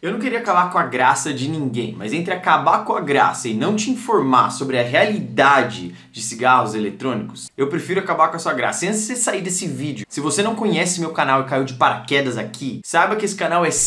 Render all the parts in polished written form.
Eu não queria acabar com a graça de ninguém, mas entre acabar com a graça e não te informar sobre a realidade de cigarros eletrônicos, eu prefiro acabar com a sua graça. E antes de você sair desse vídeo, se você não conhece meu canal e caiu de paraquedas aqui, saiba que esse canal é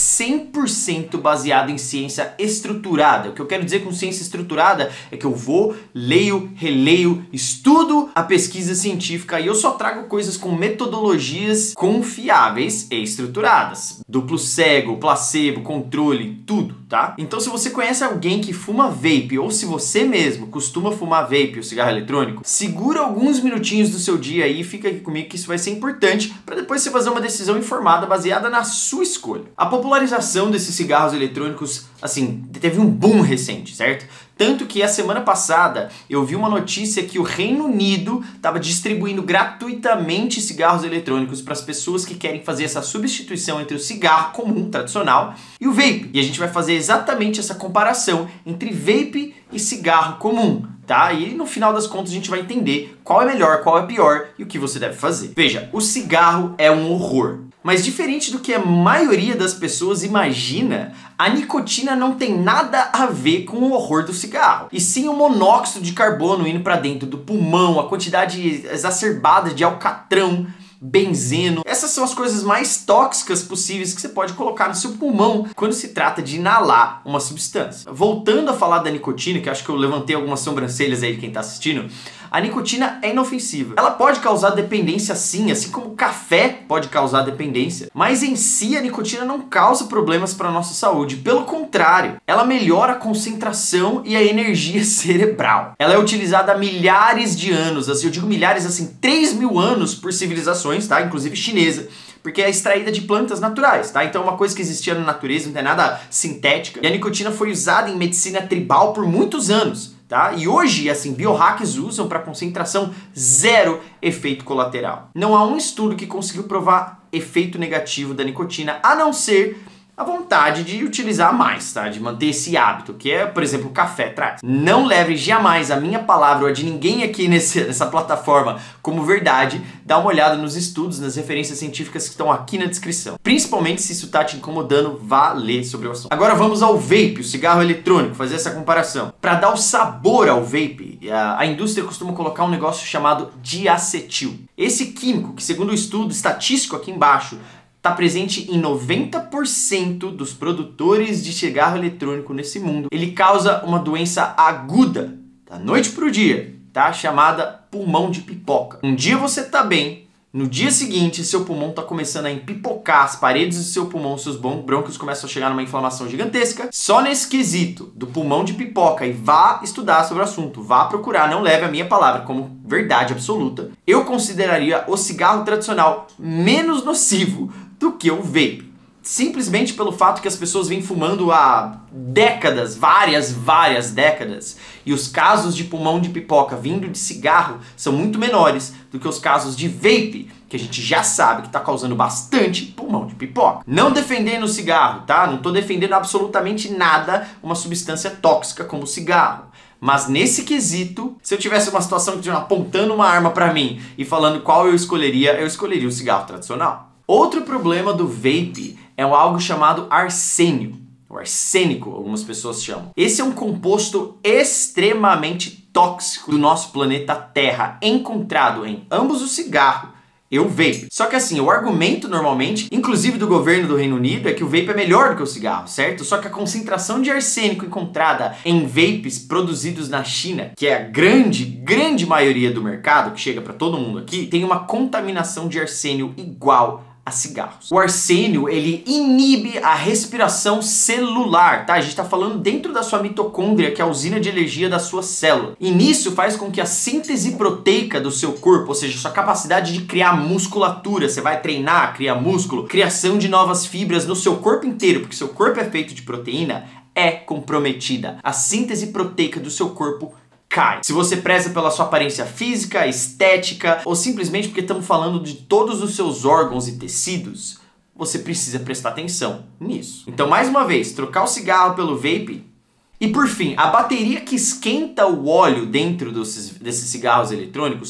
100% baseado em ciência estruturada. O que eu quero dizer com ciência estruturada é que eu vou, leio, releio, estudo a pesquisa científica e eu só trago coisas com metodologias confiáveis e estruturadas. Duplo cego, placebo, controle, tudo, tá? Então se você conhece alguém que fuma vape ou se você mesmo costuma fumar vape ou cigarro eletrônico, segura alguns minutinhos do seu dia aí e fica aqui comigo que isso vai ser importante para depois você fazer uma decisão informada baseada na sua escolha. A popularização desses cigarros eletrônicos, assim, teve um boom recente, certo? Tanto que a semana passada eu vi uma notícia que o Reino Unido estava distribuindo gratuitamente cigarros eletrônicos para as pessoas que querem fazer essa substituição entre o cigarro comum, tradicional, e o vape. E a gente vai fazer exatamente essa comparação entre vape e cigarro comum, tá? E no final das contas a gente vai entender qual é melhor, qual é pior e o que você deve fazer. Veja, o cigarro é um horror. Mas diferente do que a maioria das pessoas imagina, a nicotina não tem nada a ver com o horror do cigarro. E sim o monóxido de carbono indo para dentro do pulmão, a quantidade exacerbada de alcatrão, benzeno. Essas são as coisas mais tóxicas possíveis que você pode colocar no seu pulmão quando se trata de inalar uma substância. Voltando a falar da nicotina, que eu acho que eu levantei algumas sobrancelhas aí de quem está assistindo, a nicotina é inofensiva. Ela pode causar dependência sim, assim como o café pode causar dependência. Mas em si a nicotina não causa problemas para a nossa saúde. Pelo contrário, ela melhora a concentração e a energia cerebral. Ela é utilizada há milhares de anos, assim, eu digo milhares, assim, 3.000 anos por civilizações, tá? Inclusive chinesa. Porque é extraída de plantas naturais, tá? Então é uma coisa que existia na natureza, não tem nada sintética. E a nicotina foi usada em medicina tribal por muitos anos. Tá? E hoje, assim, biohacks usam para concentração zero efeito colateral. Não há um estudo que conseguiu provar efeito negativo da nicotina, a não ser a vontade de utilizar mais, tá? De manter esse hábito, que é, por exemplo, o café traz. Não leve jamais a minha palavra ou a de ninguém aqui nessa plataforma como verdade. Dá uma olhada nos estudos, nas referências científicas que estão aqui na descrição. Principalmente se isso está te incomodando, vá ler sobre o assunto. Agora vamos ao vape, o cigarro eletrônico, fazer essa comparação. Para dar o sabor ao vape, a indústria costuma colocar um negócio chamado diacetil. Esse químico, que segundo o estudo estatístico aqui embaixo, está presente em 90% dos produtores de cigarro eletrônico nesse mundo. Ele causa uma doença aguda, da noite para o dia, tá? Chamada pulmão de pipoca. Um dia você tá bem, no dia seguinte seu pulmão tá começando a empipocar, as paredes do seu pulmão, seus brônquios começam a chegar numa inflamação gigantesca. Só nesse quesito do pulmão de pipoca, e vá estudar sobre o assunto, vá procurar, não leve a minha palavra como verdade absoluta, eu consideraria o cigarro tradicional menos nocivo do que o vape. Simplesmente pelo fato que as pessoas vêm fumando há décadas, várias décadas, e os casos de pulmão de pipoca vindo de cigarro são muito menores do que os casos de vape, que a gente já sabe que está causando bastante pulmão de pipoca. Não defendendo o cigarro, tá? Não estou defendendo absolutamente nada uma substância tóxica como o cigarro. Mas nesse quesito, se eu tivesse uma situação que apontando uma arma para mim e falando qual eu escolheria o cigarro tradicional. Outro problema do vape é algo chamado arsênio, o arsênico, algumas pessoas chamam. Esse é um composto extremamente tóxico do nosso planeta Terra, encontrado em ambos o cigarro e o vape. Só que assim, o argumento normalmente, inclusive do governo do Reino Unido, é que o vape é melhor do que o cigarro, certo? Só que a concentração de arsênico encontrada em vapes produzidos na China, que é a grande maioria do mercado, que chega para todo mundo aqui, tem uma contaminação de arsênio igual a cigarros. O arsênio, ele inibe a respiração celular, tá? A gente tá falando dentro da sua mitocôndria, que é a usina de energia da sua célula. E nisso faz com que a síntese proteica do seu corpo, ou seja, sua capacidade de criar musculatura, você vai treinar, criar músculo, criação de novas fibras no seu corpo inteiro, porque seu corpo é feito de proteína, é comprometida. A síntese proteica do seu corpo cai. Se você preza pela sua aparência física, estética, ou simplesmente porque estamos falando de todos os seus órgãos e tecidos, você precisa prestar atenção nisso. Então, mais uma vez, trocar o cigarro pelo vape. E por fim, a bateria que esquenta o óleo dentro desses cigarros eletrônicos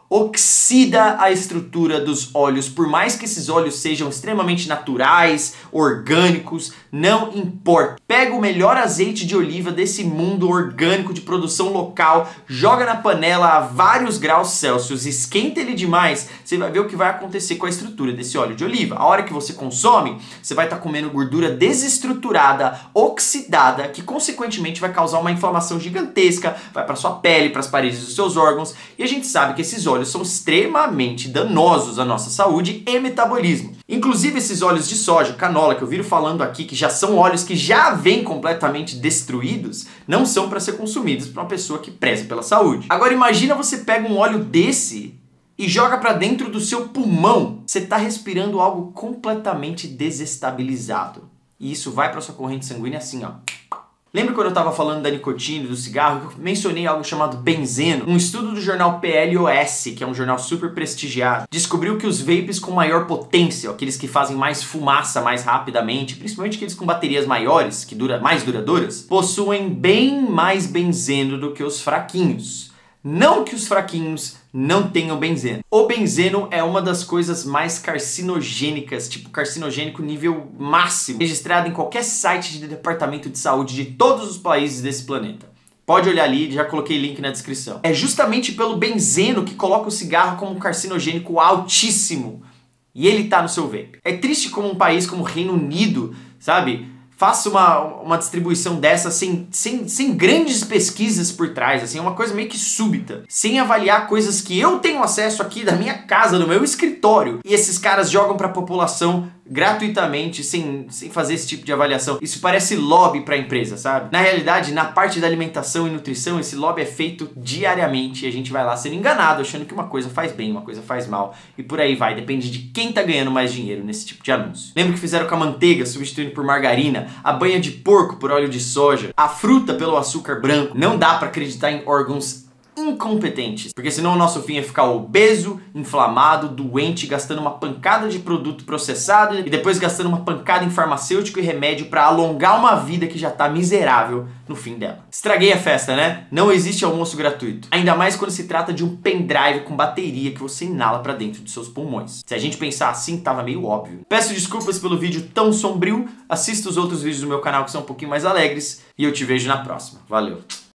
oxida a estrutura dos óleos, por mais que esses óleos sejam extremamente naturais, orgânicos, não importa. Pega o melhor azeite de oliva desse mundo orgânico de produção local, joga na panela a vários graus Celsius, esquenta ele demais, você vai ver o que vai acontecer com a estrutura desse óleo de oliva. A hora que você consome, você vai estar comendo gordura desestruturada, oxidada, que consequentemente vai causar uma inflamação gigantesca, vai para sua pele, para as paredes dos seus órgãos, e a gente sabe que esses óleos são extremamente danosos à nossa saúde e metabolismo. Inclusive esses óleos de soja, canola, que eu viro falando aqui, que já são óleos que já vêm completamente destruídos, não são para ser consumidos por uma pessoa que preza pela saúde. Agora imagina você pega um óleo desse e joga para dentro do seu pulmão. Você está respirando algo completamente desestabilizado. E isso vai para sua corrente sanguínea assim, ó. Lembra quando eu estava falando da nicotina e do cigarro, que eu mencionei algo chamado benzeno? Um estudo do jornal PLOS, que é um jornal super prestigiado, descobriu que os vapes com maior potência, aqueles que fazem mais fumaça mais rapidamente, principalmente aqueles com baterias maiores, mais duradouras, possuem bem mais benzeno do que os fraquinhos. Não que os fraquinhos não tenham benzeno. O benzeno é uma das coisas mais carcinogênicas, tipo carcinogênico nível máximo, registrado em qualquer site de departamento de saúde de todos os países desse planeta. Pode olhar ali, já coloquei link na descrição. É justamente pelo benzeno que coloca o cigarro como um carcinogênico altíssimo. E ele tá no seu vape. É triste como um país como o Reino Unido, sabe, faça uma distribuição dessa sem grandes pesquisas por trás, assim, é uma coisa meio que súbita, sem avaliar coisas que eu tenho acesso aqui da minha casa, do meu escritório, e esses caras jogam para a população gratuitamente, sem fazer esse tipo de avaliação. Isso parece lobby para a empresa, sabe? Na realidade, na parte da alimentação e nutrição, esse lobby é feito diariamente e a gente vai lá sendo enganado, achando que uma coisa faz bem, uma coisa faz mal, e por aí vai, depende de quem tá ganhando mais dinheiro nesse tipo de anúncio. Lembra que fizeram com a manteiga, substituindo por margarina, a banha de porco por óleo de soja, a fruta pelo açúcar branco? Não dá para acreditar em órgãos incompetentes, porque senão o nosso fim é ficar obeso, inflamado, doente, gastando uma pancada de produto processado e depois gastando uma pancada em farmacêutico e remédio para alongar uma vida que já tá miserável no fim dela. Estraguei a festa, né? Não existe almoço gratuito. Ainda mais quando se trata de um pendrive com bateria que você inala para dentro dos seus pulmões. Se a gente pensar assim, tava meio óbvio. Peço desculpas pelo vídeo tão sombrio, assista os outros vídeos do meu canal que são um pouquinho mais alegres e eu te vejo na próxima. Valeu!